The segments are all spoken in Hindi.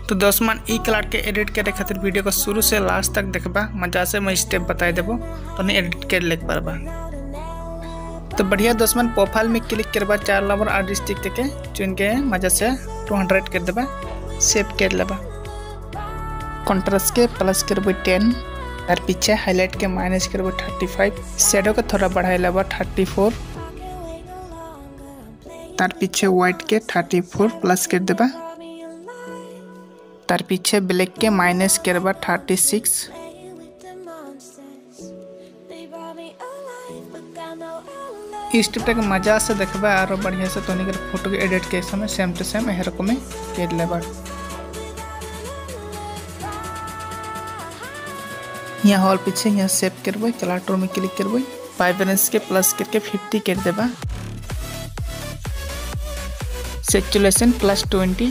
तो दोस्त मान ई कलर के एडिट करे खातिर वीडियो को शुरू से लास्ट तक देखबा मजा से मैं स्टेप बताई देबो तो नहीं एडिट कर ले पारबा। तो बढ़िया दोस्त मान प्रोफाइल में क्लिक करबा 4 नंबर आर डिस्ट्रिक्ट के चुन के मजा से 200 कर देबा सेव कर लेबा। कॉन्ट्रास्ट के प्लस करबो 10 तार पीछे हाईलाइट के माइनस करबो 35 शैडो के थोड़ा बढ़ाई लेबा 34 तार पीछे व्हाइट के 34 प्लस कर देबा। तार पीछे ब्लैक के माइनस करबा 36 इस स्टेप तक मजा से देखबा और बढ़िया से तोनी कर फोटो के एडिट के समय सेम टू सेम एहर को में कर लेबा। यहाँ और पीछे यहाँ सेव करबो कलर टूल में क्लिक करबो वाइब्रेंस के प्लस करके 50 कर देबा। सैचुरेशन प्लस 20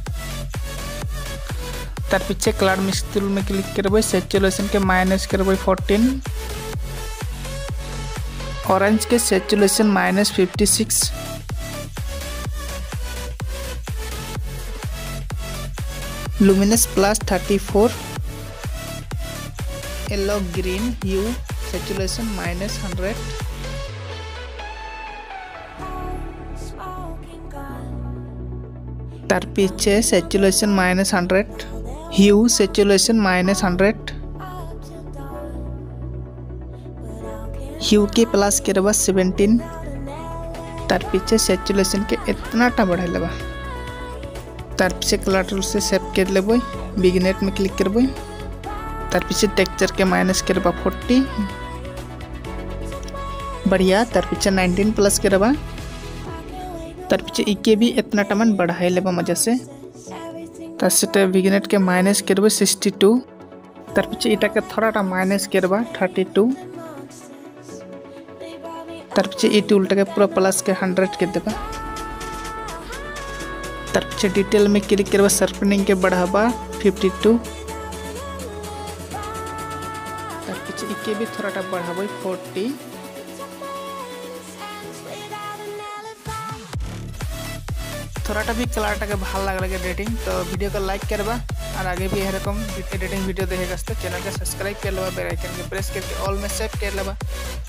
तार पीछे कलर मिक्स टूल में क्लिक करबो सैचुरेशन के माइनस करबो 14 ऑरेंज के saturation minus 56 luminance plus 34 yellow green hue saturation minus 100 तार पीछे saturation minus 100 hue saturation minus 100 hue के प्लस करबा 17 तार पीछे सैचुरेशन के इतना टा बढ़ा लेबा। तार पीछे कलर टूल से सेव कर लेबो बिगनेट में क्लिक करबो तार पीछे टेक्सचर के माइनस करबा 40 बढ़िया। तार पीछे 19 प्लस करबा तार पीछे इके भी इतना टमन बढ़ाई लेबा मजा से। तार से बिगनेट के माइनस करबो 62 तार पीछे इटा के थोड़ा टा माइनस करबा 32 तार पीछे ई टूल के पूरा प्लस के 100 कर देबा। तार पीछे डिटेल में क्लिक करबा शार्पनिंग के बढ़ाबा 52 तार पीछे इके भी थोड़ा टा बढ़ाबो 40 थोड़ा टा भी कलर टा के भल लगे एडिटिंग तो वीडियो को लाइक करबा और आगे भी एरकम एडिटिंग वीडियो देखे चैनल के सब्सक्राइब कर लेबा बेल आइकन के प्रेस करके ऑल में सेव कर लेबा।